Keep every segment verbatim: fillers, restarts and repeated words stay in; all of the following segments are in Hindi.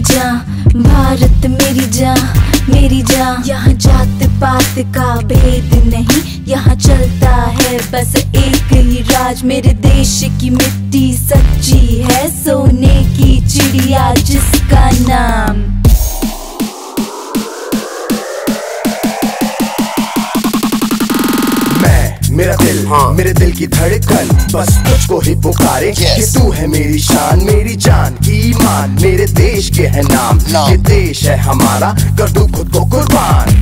जान, भारत मेरी जान, मेरी जान। यहाँ जात पात का भेद नहीं, यहाँ चलता है बस एक ही राज। मेरे देश की मिट्टी सच्ची है, सोने की चिड़िया जिसका नाम। मेरा दिल, हाँ। मेरे दिल की धड़कन बस तुझको ही पुकारे, yes। कि तू है मेरी शान, मेरी जान की ईमान। मेरे देश के है नाम, नाम। ये देश है हमारा, कर दूं खुद को कुर्बान।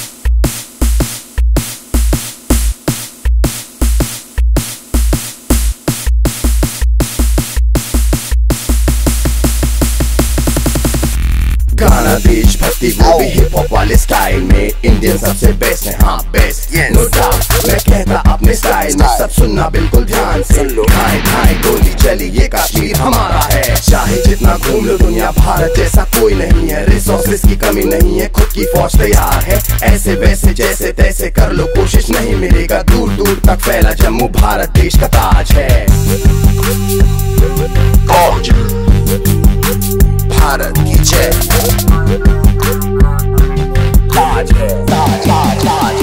गाना देशभक्ति वो भी हिप हॉप वाले स्टाइल में, इंडियन सबसे बेस्ट है, हाँ बेस्ट नो डाउट। मैं कहता अपने स्टाइल में, सब सुनना बिल्कुल ध्यान से। खाए खाए गोली चली, ये कश्मीर हमारा है। चाहे जितना घूम लो दुनिया, भारत जैसा कोई नहीं है। रिसोर्सेस की कमी नहीं है, खुद की फौज तैयार है। ऐसे वैसे जैसे तैसे कर लो कोशिश, नहीं मिलेगा। दूर दूर तक फैला जम्मू, भारत देश का ताज है। भारत की जय, ताज है, ताज, ताज, ताज,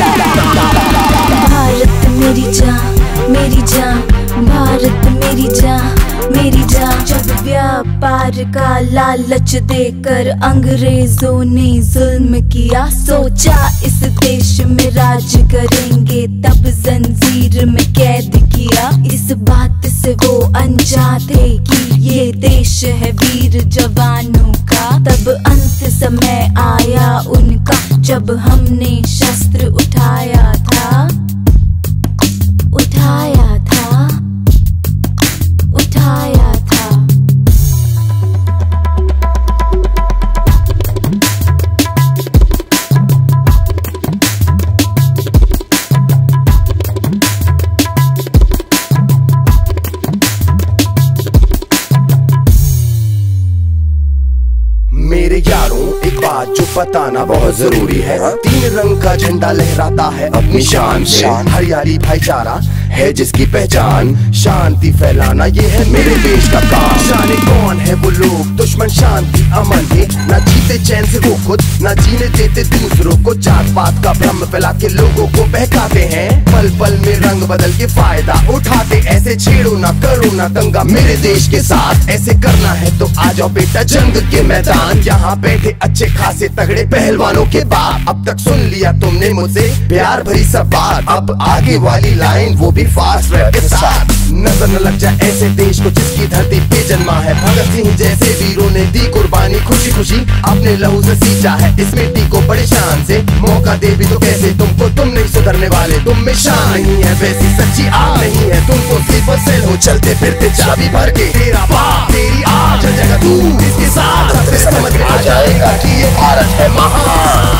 भारत मेरी जान, मेरी जान, भारत मेरी जान, मेरी जान। जब व्यापार का लालच देकर अंग्रेजों ने जुल्म किया, सोचा इस देश में राज करेंगे, तब जंजीर में कैद किया। इस बात से वो अनजान थे कि ये देश है वीर जवानों का। तब अंत समय आया उनका, जब हमने शस्त्र उठाया था, उठाया था, उठाया था। मेरे यारों एक बात जो बताना बहुत जरूरी है, तीन रंग का झंडा लहराता है अपनी शान से। हरियाली भाईचारा है जिसकी पहचान, शांति फैलाना ये है मेरे देश का काम। जाने कौन है वो लोग, दुश्मन शांति अमन के, ना जीते चैन से वो खुद, ना जीने देते दूसरों को। जात पात का भ्रम फैला के लोगों को बहकाते हैं, पल पल में रंग बदल के फायदा उठाते। ऐसे छेड़ो ना करो ना दंगा मेरे देश के साथ, ऐसे करना है तो आ जाओ बेटा जंग के मैदान। यहाँ बैठे अच्छे खासे तगड़े पहलवानों के बाप, अब तक सुन लिया तुमने मुझसे प्यार भरी सब बात। अब आगे वाली लाइन वो भी फास्ट रैप के साथ। नजर न लग जाए ऐसे देश को जिसकी धरती पे जन्मा है। भगत सिंह जैसे वीरों ने दी कुर्बानी, खुशी खुशी अपने लहू से सींचा है इस मिट्टी को बड़े शान से। मौका दे भी तो कैसे तुमको, तुम नहीं सुधरने वाले। तुम में शान नहीं है वैसी सच्ची आग नहीं है, तुमको स्लीपर सेल हो चलते फिरते चाबी भर के। तेरा बाप तेरी आज जगह तू इसके साथ, समझ में आ जाएगा कि ये भारत है महान।